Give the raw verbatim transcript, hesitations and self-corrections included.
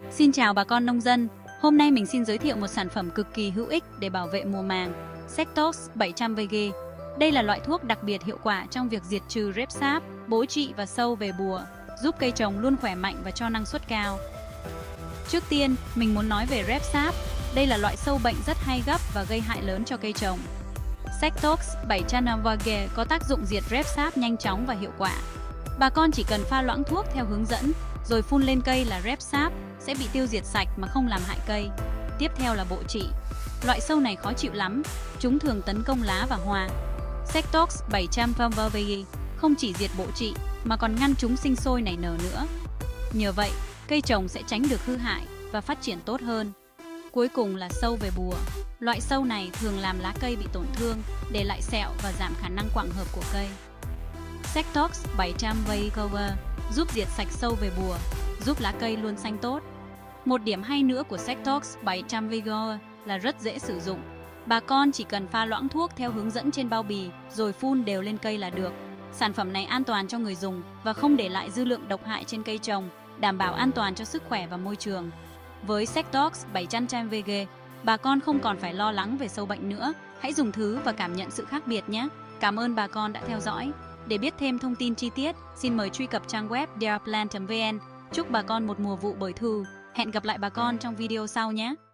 Xin chào bà con nông dân, hôm nay mình xin giới thiệu một sản phẩm cực kỳ hữu ích để bảo vệ mùa màng, Sectox bảy trăm V G. Đây là loại thuốc đặc biệt hiệu quả trong việc diệt trừ rệp sáp, bố trĩ và sâu về bùa, giúp cây trồng luôn khỏe mạnh và cho năng suất cao. Trước tiên, mình muốn nói về rệp sáp. Đây là loại sâu bệnh rất hay gấp và gây hại lớn cho cây trồng. Sectox bảy trăm V G có tác dụng diệt rệp sáp nhanh chóng và hiệu quả. Bà con chỉ cần pha loãng thuốc theo hướng dẫn, rồi phun lên cây là rệp sáp sẽ bị tiêu diệt sạch mà không làm hại cây. Tiếp theo là bộ trĩ. Loại sâu này khó chịu lắm, chúng thường tấn công lá và hoa. Sectox bảy trăm V G không chỉ diệt bộ trĩ mà còn ngăn chúng sinh sôi nảy nở nữa. Nhờ vậy, cây trồng sẽ tránh được hư hại và phát triển tốt hơn. Cuối cùng là sâu về bùa. Loại sâu này thường làm lá cây bị tổn thương, để lại sẹo và giảm khả năng quặng hợp của cây. Sectox bảy trăm V G giúp diệt sạch sâu về bùa, giúp lá cây luôn xanh tốt. Một điểm hay nữa của Sectox bảy trăm V G là rất dễ sử dụng. Bà con chỉ cần pha loãng thuốc theo hướng dẫn trên bao bì rồi phun đều lên cây là được. Sản phẩm này an toàn cho người dùng và không để lại dư lượng độc hại trên cây trồng, đảm bảo an toàn cho sức khỏe và môi trường. Với Sectox bảy trăm V G, bà con không còn phải lo lắng về sâu bệnh nữa. Hãy dùng thứ và cảm nhận sự khác biệt nhé. Cảm ơn bà con đã theo dõi. Để biết thêm thông tin chi tiết, xin mời truy cập trang web dearplant chấm vn. Chúc bà con một mùa vụ bội thu. Hẹn gặp lại bà con trong video sau nhé.